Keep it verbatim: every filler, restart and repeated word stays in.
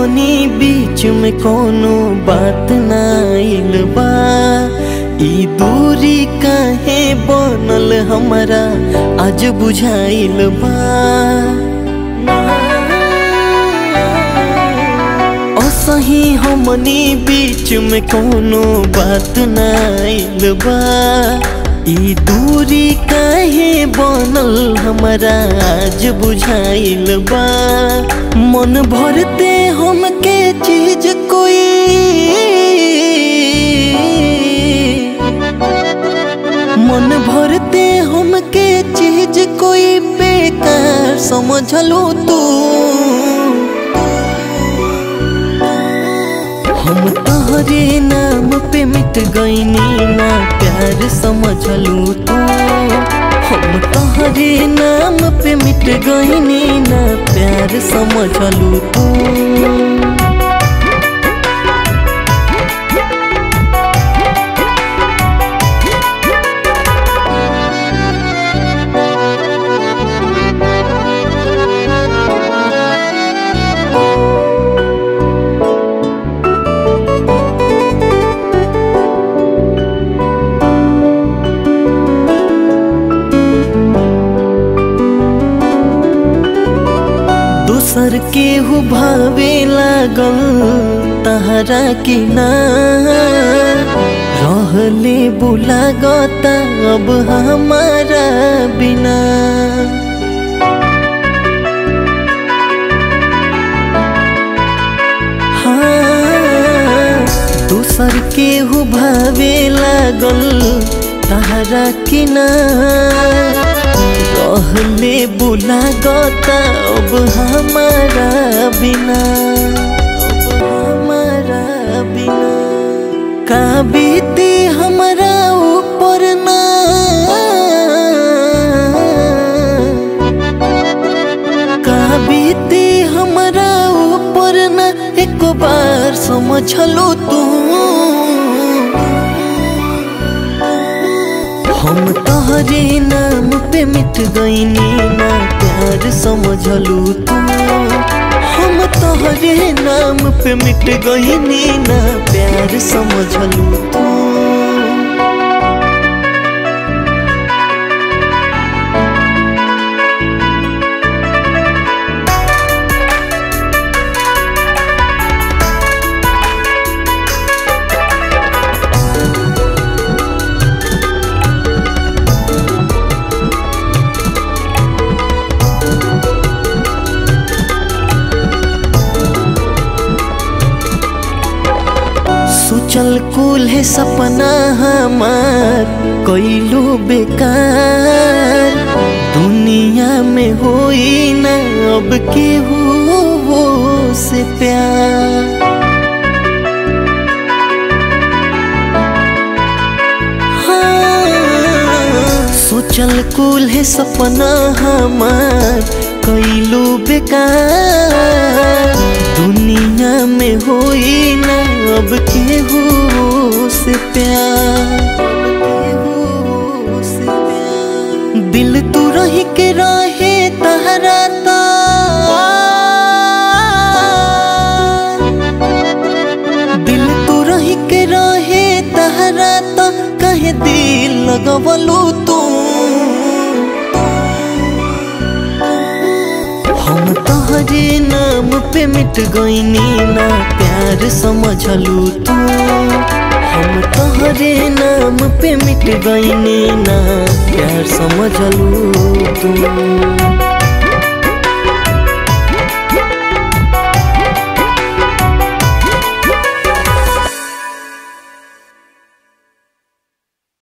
हमनी बीच में कोनो बात ना आइल बा। ई दूरी काहे बनल हमरा आज बुझाइल बा। असही हमनी बीच में कोनो बात ना आइल बा। ई दूरी काहे बनल हमरा आज बुझाइल बा। मन भरते हमके चीज कोई मन भरते हमके चीज कोई बेकार समझलो तू। हम तोहरे नाम पे मिट गईनी ना प्यार समझलू तू। हम तोहरे नाम पे मिट गईनी ना प्यार समझलू तू। सर के हु भावे लागल तहरा की ना रहले बुलागता अब हमारा बिना। हाँ दूसर के हु भावे लागल तहरा की ना रहले बुलागता अब हमारा बिना। अब हमारा बिना का बीती हमारा ऊपर ना का बीती हमारा ऊपर ना एक बार समझलो तू। हम तोहरे नाम पे मिट गईनी ना प्यार समझलू तू। हम तोहरे नाम पे मिट गईनी ना प्यार समझलू तू। चल कुल है सपना हमार कइलू बेकार। दुनिया में होई ना अब केहू वो से प्यार। हाँ सोचल कुल है सपना हमार कइलू बेकार। दुनिया में होई ना अब केहू से प्यार। दिल तू रही के रहे तहरा ता दिल तू रही के रहे तहरा ता कहे दिल लगवलू तू। हम तोहरे नाम पे मिट गईनी ना प्यार समझलू तू। हम तोहरे नाम पे मिट गईनी ना प्यार समझलू तू।